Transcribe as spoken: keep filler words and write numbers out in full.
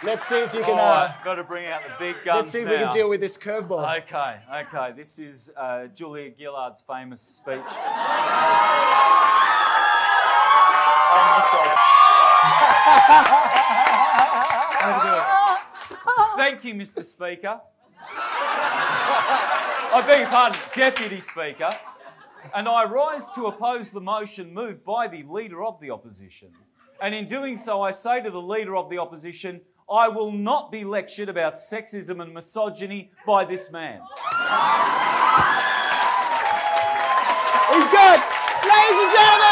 Let's see if you can. All Uh, right, got to bring out the big guns let's see if now. we can deal with this curveball. Okay, okay. This is uh, Julia Gillard's famous speech. Thank you, Mister Speaker. I beg your pardon, Deputy Speaker. And I rise to oppose the motion moved by the Leader of the Opposition. And in doing so, I say to the Leader of the Opposition, I will not be lectured about sexism and misogyny by this man. He's good! Ladies and gentlemen!